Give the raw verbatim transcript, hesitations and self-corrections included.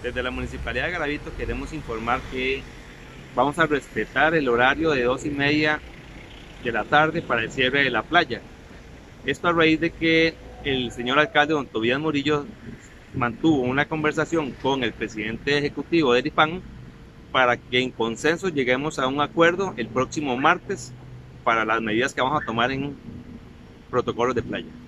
Desde la Municipalidad de Garavito queremos informar que vamos a respetar el horario de dos y media de la tarde para el cierre de la playa. Esto a raíz de que el señor alcalde don Tobías Murillo mantuvo una conversación con el presidente ejecutivo de EDIPAN para que en consenso lleguemos a un acuerdo el próximo martes para las medidas que vamos a tomar en protocolos de playa.